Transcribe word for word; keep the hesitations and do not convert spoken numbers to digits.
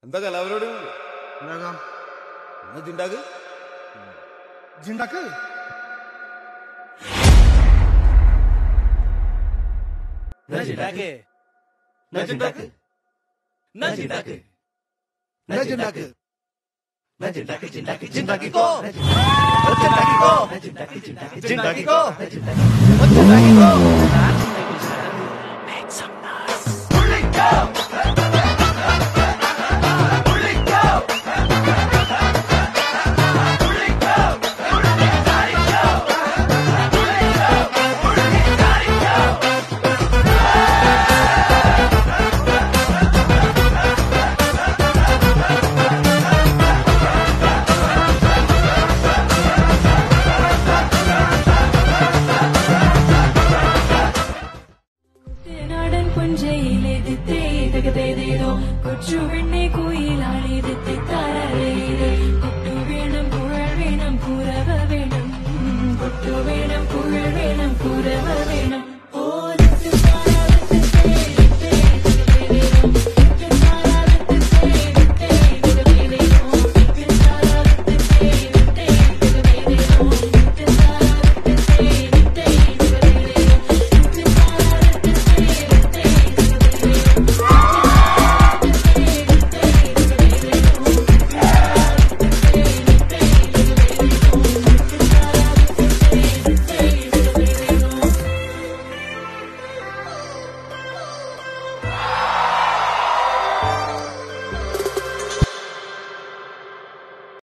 എന്താ കലാവരോട് ഉണ്ടാക്കാം എന്നാ ജിണ്ടാക്ക് ജിണ്ടാക്ക് ജിണ്ടാക്ക് ജിണ്ടാക്ക് ജിണ്ടാക്ക് ജിണ്ടാക്ക് ജിണ്ടാക്ക് ജിണ്ടാക്ക് ജിണ്ടാക്കിക്കോ ജിണ്ടാക്കിക്കോ ജിണ്ടാക്കി ജിണ്ടാക്കിക്കോ ജിണ്ടാക്കിക്കോ make some noise pull it go Pura